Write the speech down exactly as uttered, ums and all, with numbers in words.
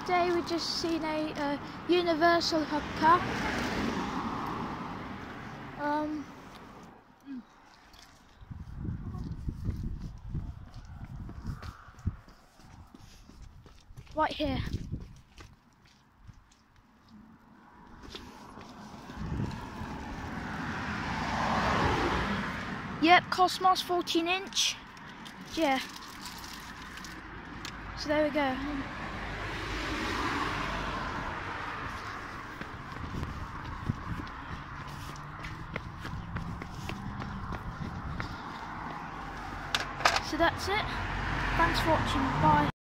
today we just seen a uh, Universal hubcap. Um, right here. Yep, Cosmos fourteen inch. Yeah. So there we go. So that's it. Thanks for watching. Bye.